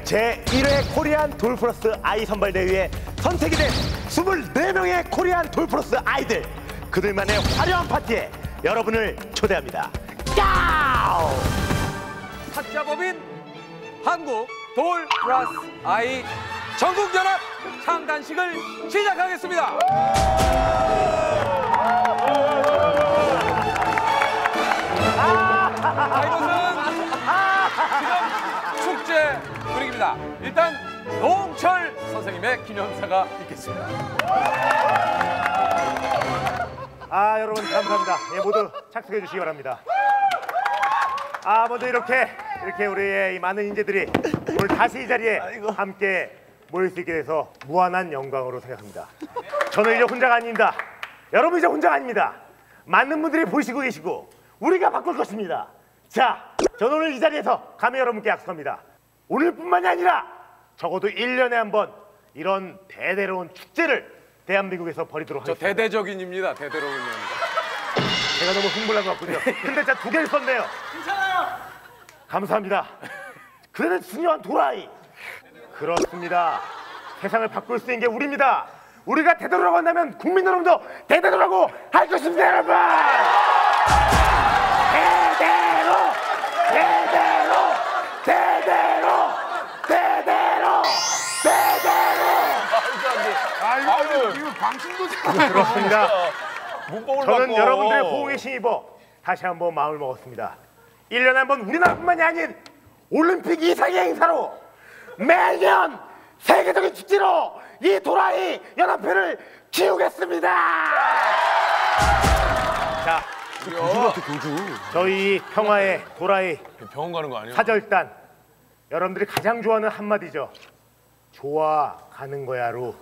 제1회 코리안 돌 플러스 아이 선발대회에 선택이 된 24명의 코리안 돌 플러스 아이들, 그들만의 화려한 파티에 여러분을 초대합니다. 야우! 사자법인 한국 돌 플러스 아이 전국연합 창단식을 시작하겠습니다. 이것은 지금 축제 분위기입니다. 일단 노홍철 선생님의 기념사가 있겠습니다. 여러분 감사합니다. 예, 모두 착석해 주시기 바랍니다. 먼저 이렇게 우리의 이 많은 인재들이 오늘 다시 이 자리에 함께 모일 수 있게 돼서 무한한 영광으로 생각합니다. 저는 이제 혼자가 아닙니다. 여러분 이제 혼자가 아닙니다. 많은 분들이 보시고 계시고 우리가 바꿀 것입니다. 자, 저는 오늘 이 자리에서 감히 여러분께 약속합니다. 오늘뿐만이 아니라 적어도 1년에 한 번 이런 대대로운 축제를 대한민국에서 벌이도록 하겠습니다. 저 대대적인입니다. 대대적인입니다. 제가 너무 흥분한 것 같군요. 근데 진짜 2개를 썼네요. 괜찮아요. 감사합니다. 그래는 중요한 도라이. 그렇습니다. 세상을 바꿀 수 있는 게 우리입니다. 우리가 대대로라고 한다면 국민 여러분도 대대로라고 할 것입니다, 여러분. 대대로, 대대로, 대대로, 대대로, 대대로. 이거 방심도 그렇습니다. 문법을 저는 바꿔. 여러분들의 호응에 힘입어 다시 한번 마음을 먹었습니다. 1년에 한 번 우리나라뿐만이 아닌 올림픽 이상의 행사로 매년 세계적인 축제로 이 도라이 연합회를 키우겠습니다. 자, 저희 평화의 도라이 병원 가는 거 아니야? 사절단, 여러분들이 가장 좋아하는 한마디죠. 좋아가는 거야로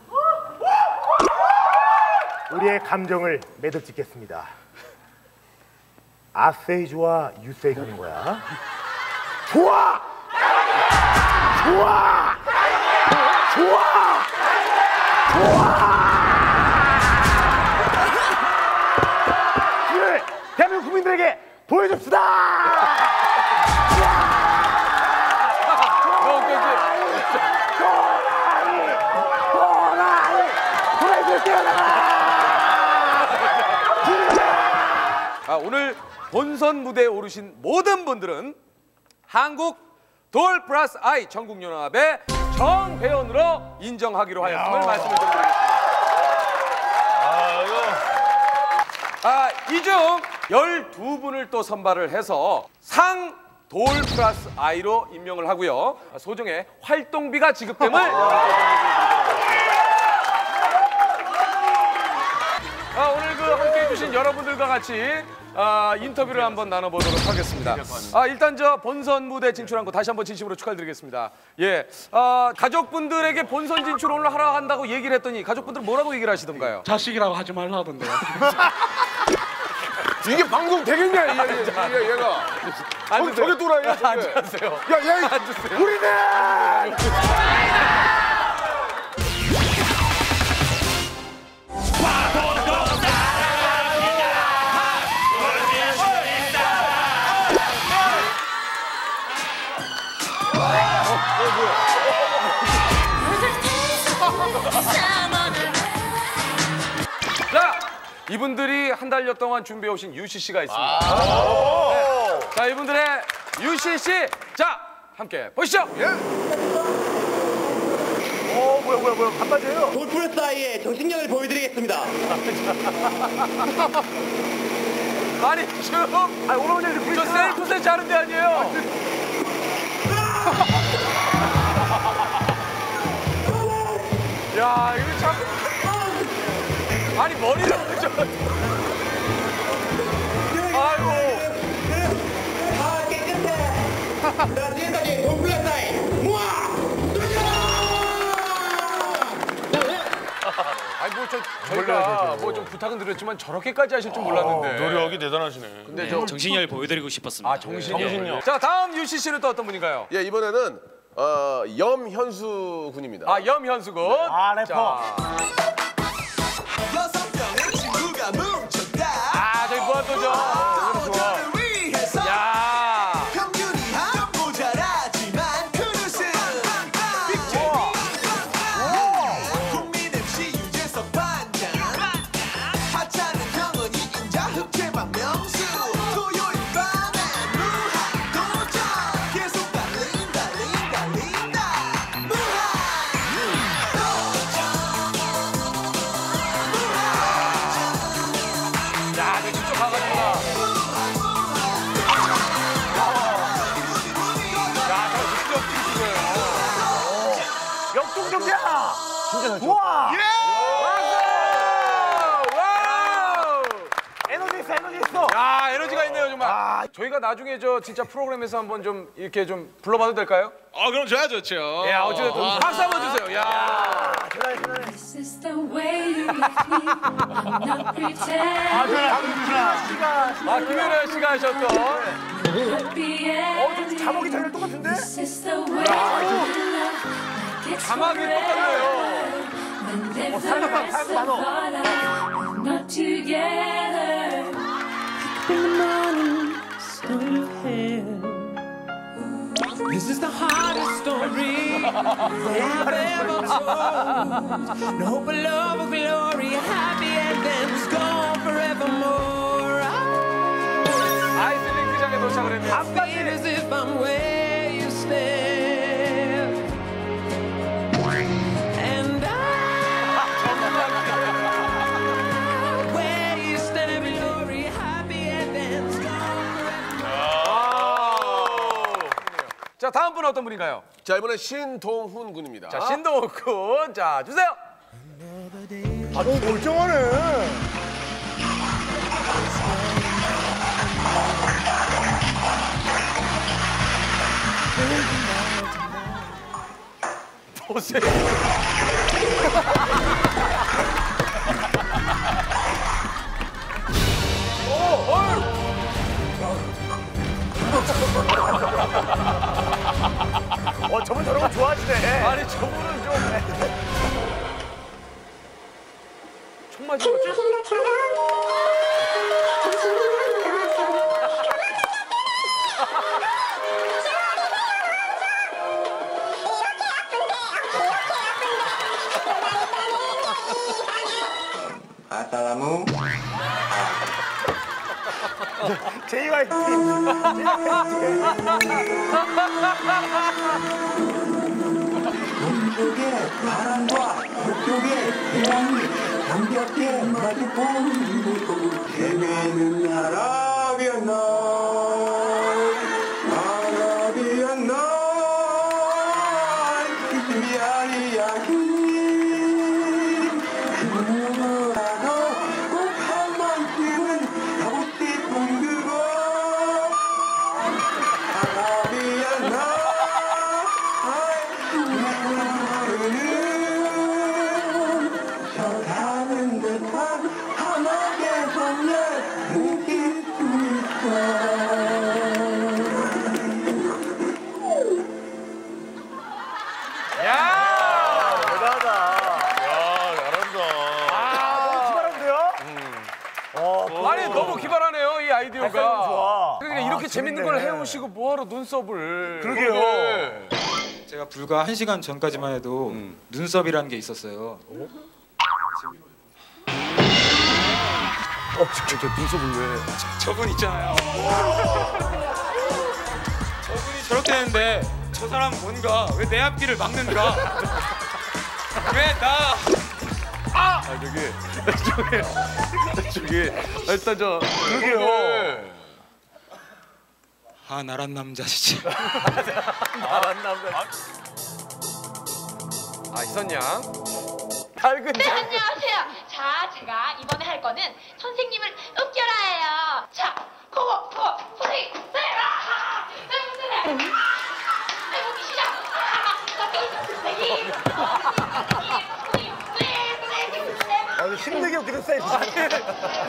우리의 감정을 매듭 짓겠습니다. 아세이 좋아, 유세이 가는 거야. 좋아! 좋아! 좋아! 좋아! 그를 대한민국 국민들에게 보여줍시다! 도라이 뛰어나가! 오늘 본선 무대에 오르신 모든 분들은 한국 돌 플러스 아이 전국연합의 정회원으로 인정하기로 하였음을 말씀을 드리겠습니다. 이 중 12분을 또 선발을 해서 상 돌 플러스 아이로 임명을 하고요. 소정의 활동비가 지급됨을 오늘 함께 해주신 여러분들과 같이 인터뷰를 한번 나눠보도록 하겠습니다. 일단 저 본선 무대 진출한 거 다시 한번 진심으로 축하드리겠습니다. 예, 가족분들에게 본선 진출 오늘 하라 한다고 얘기를 했더니 가족분들 뭐라고 얘기를 하시던가요? 자식이라고 하지 말라던데요. 이게 방송 되겠냐 얘가. 저게 또라이야. 앉으세요. 야, 앉으세요. 우리는 자, 이분들이 한 달여 동안 준비해 오신 UCC가 있습니다. 네. 자, 이분들의 UCC, 자, 함께 보시죠. 뭐야 반바지예요? 돌프레스 아이의 정신력을 보여드리겠습니다. 아니, 지금 오라버니 저 셀프 세치 하는 데 아니에요? 야, 이거 참. 아니, 머리를 저. 아이고. 아, 깨끗해. 자, 지금까지 돌프레스 아이, 모아! 아니, 저희가 뭐 좀 부탁은 드렸지만 저렇게까지 하실 줄 몰랐는데. 노력이 대단하시네. 근데 저 정신력을 보여드리고 싶었습니다. 정신력. 자, 다음 UCC는 또 어떤 분인가요? 예, 이번에는 염현수 군입니다. 염현수 군. 래퍼. 자. 저희 무한도전. 좋아. 야. 진짜 잘 쳐. 와! 와우! 에너지 있어, 에너지 있어. 야, 에너지가 있네요, 정말. 저희가 나중에 저 진짜 프로그램에서 한번 좀 이렇게 좀 불러봐도 될까요? 그럼 저야 좋죠. 야, 어쨌든 박수 한번 주세요. 야. This is the way you left me. I'm not pretend. 김연아 씨가 하셨던 Happy end. 자목이 전혀 똑같은데? This is the way you love. It's 자막이 똑같네요. Then live the rest of our life not together. In the morning, sun hair. This is the hardest story I've ever told. No hope of love or glory, a happy ending's gone forevermore. 아이슬링 크장에 도착을 했네요. I feel as if I'm where you stand, and where you stand, glory, happy ending's gone forevermore. 자, 다음 분은 어떤 분인가요? 자, 이번엔 신동훈 군입니다. 자, 신동훈 군. 자, 주세요. 아, 너무 멀쩡하네. 보세요. 저분 저런 거 좋아하시네. 아니, 저분은 좀. 총 맞은 것처럼. 아따라무. JYP. 동쪽의 바람과 북쪽의 태양이 감겹게 마주보는 곳 헤매는 아라비안 나이트 이야기 누구라도 꼭 한 번쯤은 가고 싶은 그곳 아라비안 저 가는 듯한 한옥의 손을 느낄 수 있어. 야! 대단하다. 야, 잘한다. 너무 기발한데요? 아니, 너무 기발하네요, 이 아이디어가. 발성이 좋아. 그러니까 이렇게 재밌는 걸 해오시고 뭐하러 눈썹을. 그러게요. 제가 불과 1시간 전까지만 해도 눈썹이라는 게 있었어요. 저 눈썹을 왜. 저분 있잖아요. 저분이 저렇게 했는데 저 사람 뭔가 왜 내 앞길을 막는가? 왜 나? 저기 일단 저. 그러게요. 아 나란 남자 진짜. 희선양. 밝은 네, 안녕하세요. 자, 제가 이번에 할 거는 선생님을 웃겨라예요. 자, 고고, 선생님, 선생님, 해보기 시작. 선생님, 힘들게 웃기는 스타일 진짜.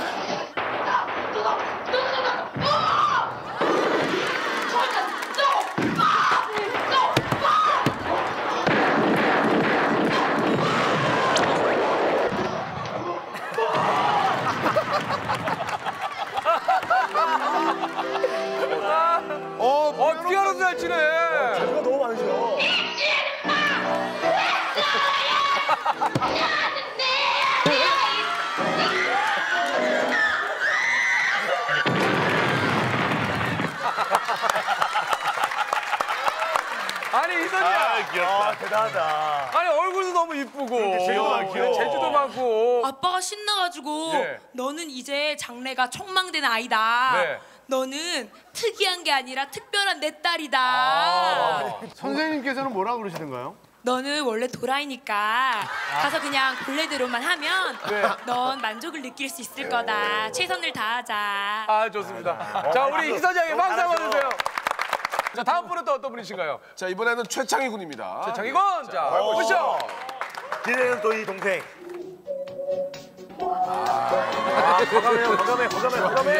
피아노도 잘 치네. 자주가 너무 많으셔. 아니, 희선양. 귀엽다. 대단하다. 아니, 얼굴도 너무 이쁘고. 제주도 많고. 아빠가 신나가지고 예. 너는 이제 장래가 촉망된 아이다. 네. 너는 특이한 게 아니라 특별한 내 딸이다. 선생님께서는 뭐라고 그러시던가요? 너는 원래 도라이니까 가서 그냥 본래대로만 하면 넌 만족을 느낄 수 있을 거다. 최선을 다하자. 아 좋습니다. 자 우리 희선양의 박수 한번 주세요. 자 다음 분은 또 어떤 분이신가요? 자 이번에는 최창희 군입니다. 최창희 군. 자 보시죠. 기대는 또 이 동생. 과감해.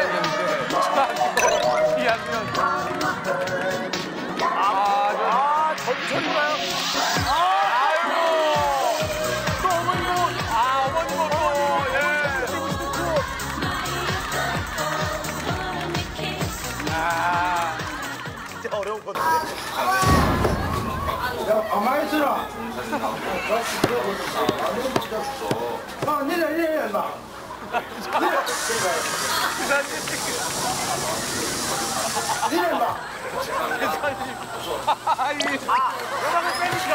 이 양면. 전철인가요? 아이고. 또 어머니 분. 어머니 분 또. 예. 진짜 어려운 건데. 가만히 있어라. 내려 임마. 내려 임마. 음악을 빼니까.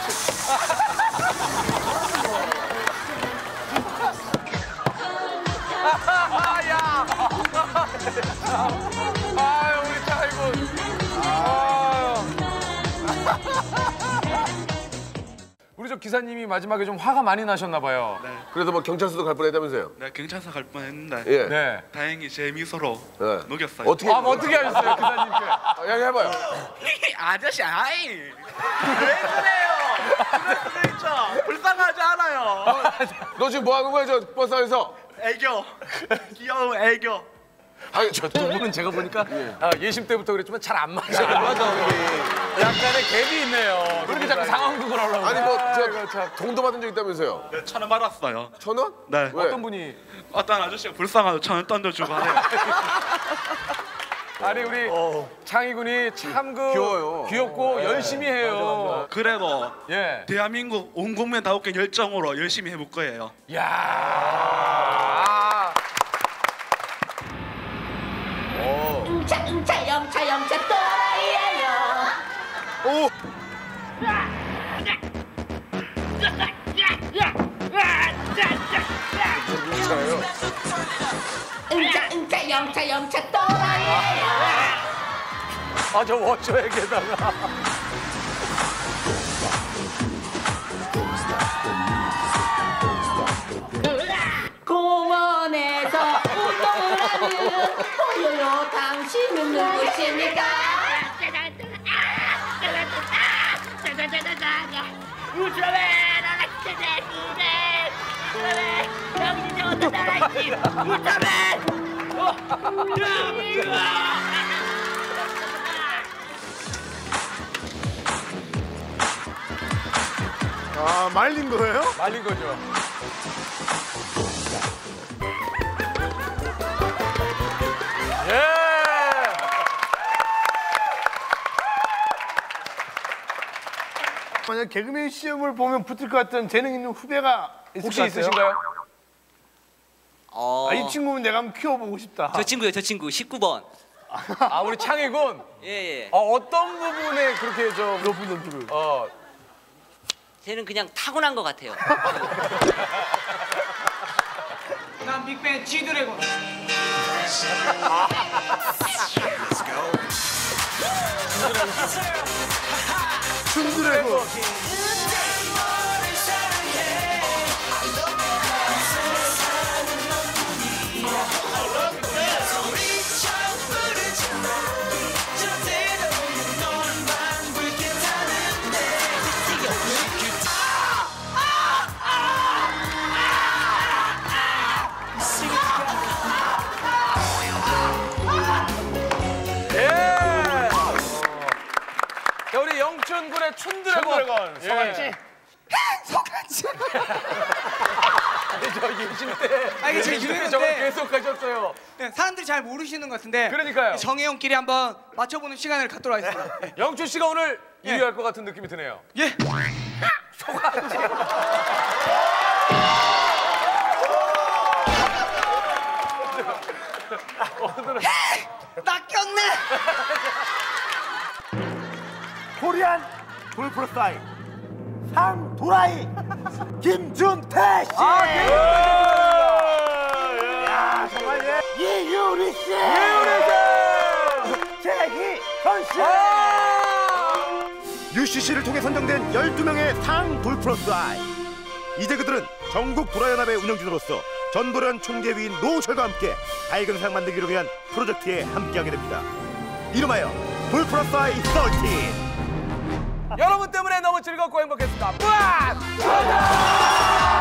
야. 아유 우리 차이군. 우리 저 기사님이 마지막에 좀 화가 많이 나셨나 봐요. 네. 그래서 뭐 경찰서도 갈 뻔했다면서요? 네, 경찰서 갈 뻔했는데 예. 네. 다행히 제 미소로 네. 녹였어요. 어떻게? 뭐 어떻게 하셨어요 기사님께? 이야기해봐요. 아저씨, 아이 왜 그래요? 그럴 수도 있죠. 불쌍하지 않아요. 너 지금 뭐 하는 거야 저 버스 안에서? 애교, 귀여운 애교. 아니 저 두 분은 제가 보니까 예심 때부터 그랬지만 잘 안 맞아요. 안 맞아. 약간의 갭이 있네요. 그렇게 자꾸 상황극을 하려고. 아니 뭐 저 돈도 받은 적 있다면서요? 네, 1,000원 받았어요. 1,000원? 네. 왜? 어떤 분이? 어떤 아저씨가 불쌍하다 1,000원 던져주고 하네요. 아니 우리 창희 군이 참 귀여워요. 귀엽고 열심히 해요. 그래도 예. 대한민국 온 국민 다 웃긴 열정으로 열심히 해볼 거예요. 야. 영차 또라이예요. 오. 영차 또라이예요. 저 워셔에게다가. 공원에서 운동을 하는 보여요. 당신은 누구십니까? 말린 거예요? 말린 거죠. 예. 만약 개그맨 시험을 보면 붙을 것 같은 재능 있는 후배가 있을 혹시 것 같아요? 있으신가요? 이 친구는 내가 한번 키워보고 싶다. 저 친구요, 저 친구 19번. 우리 창희 군. 예. 어떤 부분에 그렇게 좀 높은 점수를? 쟤는 그냥 타고난 것 같아요. 난 빅뱅 G드래곤. 춤드래곤. 우리 영춘 군의 춘드래곤. 소같지? 소같지. 저 예심 때. 이게 제 예심 때 유행인데. 저걸 계속 하셨어요. 네, 사람들이 잘 모르시는 것 같은데. 그러니까요. 정혜영끼리 한번 맞춰보는 시간을 갖도록 하겠습니다. 영춘 씨가 오늘 1위 할 것 같은 느낌이 드네요. 예. 소같지. 낚였네. 코리안 돌프로사이 상도라이 김준태 씨. 야 정말 이유리 씨. 최희선 씨. UCC를 통해 선정된 12명의 상 돌플러스 아이. 이제 그들은 전국 도라연합의 운영진으로서 전도련 총재위인 노철과 함께 밝은 세상 만들기를 위한 프로젝트에 함께하게 됩니다. 이름하여 돌플러스 아이 13. 여러분 때문에 너무 즐겁고 행복했습니다. 뿌앗!